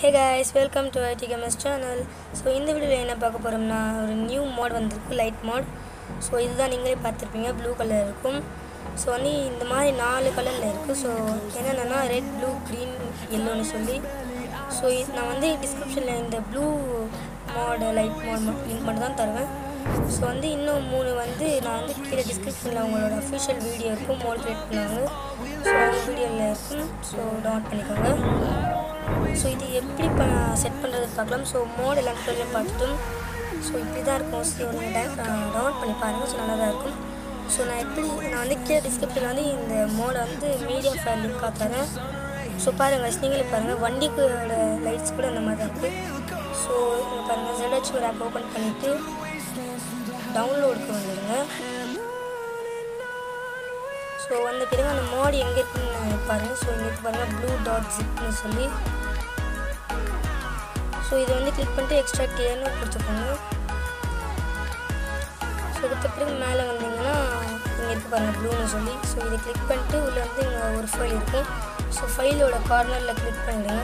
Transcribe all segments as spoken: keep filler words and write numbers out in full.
Hey guys, welcome to I T Gamers channel. So in the video என்ன பார்க்க போறோம்னா ஒரு நியூ mod வந்திருக்கு லைட் mod. So இதுதான் நீங்களே பார்த்திருப்பீங்க ப்ளூ கலர் இருக்கும். So வந்து இந்த மாதிரி நாலு கலர்ல இருக்கு. So என்னன்னா ரெட் ப்ளூ green yellow னு சொல்லி. So நான் வந்து டிஸ்கிரிப்ஷன்ல இந்த blue mod light mod link மட்டும் தான் தருவேன். So வந்து இன்னும் மூணு வந்து நான் வந்து கீழ டிஸ்கிரிப்ஷன்ல உங்களோட official வீடியோ இருக்கும் mod கிரியேட் பண்ணுவாங்க. So அந்த வீடியோல இருக்கும். So டவுன்லோட் பண்ணிக்கோங்க. So இது எப்படி செட் பண்றது பார்க்கலாம். சோ மோட் எல்லாம் கொஞ்சம் பார்த்துட்டோம். சோ இப்படி தான் இருக்கும். சோ நீங்க டவுன்லோட் பண்ணி பாருங்க. சோ நல்லா தான் இருக்கும். சோ நான் எப்படி நான் வந்து கீழ டிஸ்கிரிப்ஷன்ல வந்து இந்த மோட வந்து மீடியா ஃபைல் லிங்க் காட்டுறேன். சோ பாருங்க நீங்களே பாருங்க வண்டிக்கு லைட்ஸ் கூட அந்த மாதிரி இருக்கு. சோ இங்க பாருங்க Z H ஒரு ஆப் ஓபன் பண்ணிட்டு டவுன்லோட்க்கு வந்துருங்க. சோ வந்து பிறகு அந்த மோட் எங்க இருக்குன்னு பாருங்க. சோ இங்க பாருங்க blue.zip னு சொல்லி. சோ இது வந்து கிளிக் பண்ணிட்டு எக்ஸ்ட்ராக்ட் ன்னு கொடுத்துக்கோங்க. சோ இதுக்கு பிறகு மேல வந்தீங்கன்னா இங்க இருக்கு பாருங்க blue னு சொல்லி. சோ இத கிளிக் பண்ணிட்டு உள்ள வந்து இங்க ஒரு ஃபைல் இருக்கும். சோ ஃபைலோட கார்னர்ல கிளிக் பண்ணிடுங்க.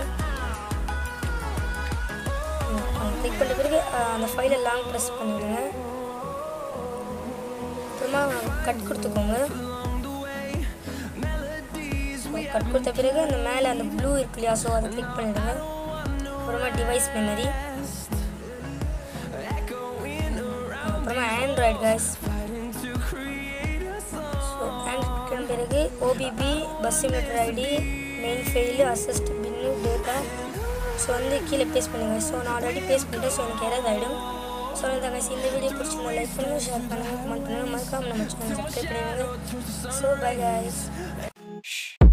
கிளிக் பண்ண பிறகு அந்த ஃபைலை லாங் பிரஸ் பண்ணிடுங்க. அப்புறமா கட் கொடுத்துக்கோங்க. கட் கொடுத்த பிறகு அந்த மேலே அந்த ப்ளூ இருக்கு இல்லையா ஸோ அதை கிளிக் பண்ணிடுங்க. அப்புறமா டிவைஸ் மெமரி, அப்புறமா ஆண்ட்ராய்டு கைஸ். ஸோ ஆண்ட்ராய்டு பிறகு OBB bus simulator ID main file assist bin data. So வந்து கீழே பேஸ்ட் பண்ணுங்கள். ஸோ நான் ஆல்ரெடி பேஸ்ட் பண்ணிட்டேன். ஸோ எனக்கு யாராவது ஆகிடும். ஸோ அந்த கைஸ் இந்த வீடியோ பிடிச்சிருந்தா லைக் பண்ணுங்கள், ஷேர் பண்ணுங்கள், கமெண்ட் பண்ணுங்கள், மறக்காம நம்ம சேனல் சப்ஸ்கிரைப் பண்ணுங்கள். So bye guys.